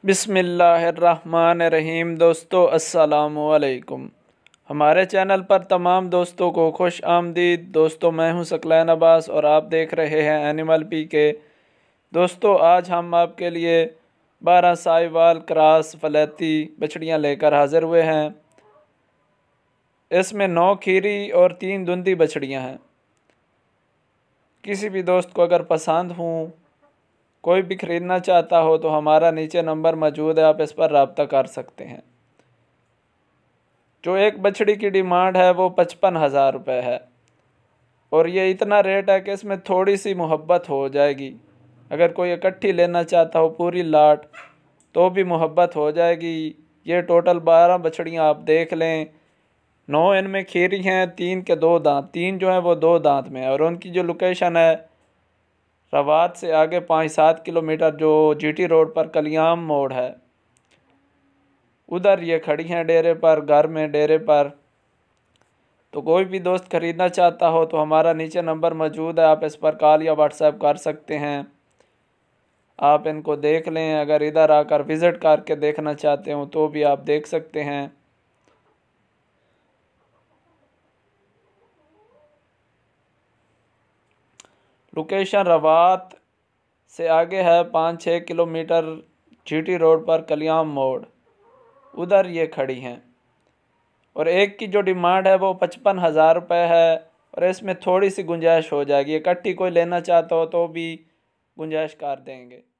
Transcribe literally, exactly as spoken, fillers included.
बिस्मिल्लाहिर्रहमानिर्रहीम। दोस्तों अस्सलामु अलैकुम। हमारे चैनल पर तमाम दोस्तों को खुश आमदीद। दोस्तों मैं हूं सकलैन अब्बास और आप देख रहे हैं एनिमल पी के। दोस्तों आज हम आपके लिए बारह साहिवाल क्रॉस फलैती बछड़ियां लेकर हाज़िर हुए हैं। इसमें नौ खीरी और तीन धुंधी बछड़ियां हैं। किसी भी दोस्त को अगर पसंद हों, कोई भी ख़रीदना चाहता हो तो हमारा नीचे नंबर मौजूद है, आप इस पर रब्ता कर सकते हैं। जो एक बछड़ी की डिमांड है वो पचपन हज़ार रुपये है और ये इतना रेट है कि इसमें थोड़ी सी मोहब्बत हो जाएगी। अगर कोई इकट्ठी लेना चाहता हो पूरी लाट तो भी मोहब्बत हो जाएगी। ये टोटल बारह बछड़ियाँ आप देख लें। नौ इनमें खीरी हैं, तीन के दो दांत, तीन जो हैं वो दो दांत में है और उनकी जो लोकेशन है रवात से आगे पाँच सात किलोमीटर जो जीटी रोड पर कलियाम मोड़ है उधर ये खड़ी हैं डेरे पर, घर में डेरे पर। तो कोई भी दोस्त ख़रीदना चाहता हो तो हमारा नीचे नंबर मौजूद है, आप इस पर कॉल या व्हाट्सएप कर सकते हैं। आप इनको देख लें। अगर इधर आकर विज़िट करके देखना चाहते हो तो भी आप देख सकते हैं। लोकेशन रवात से आगे है पाँच छः किलोमीटर जीटी रोड पर कलियाम मोड़, उधर ये खड़ी हैं और एक की जो डिमांड है वो पचपन हज़ार रुपये है और इसमें थोड़ी सी गुंजाइश हो जाएगी। इकट्ठी कोई लेना चाहता हो तो भी गुंजाइश कर देंगे।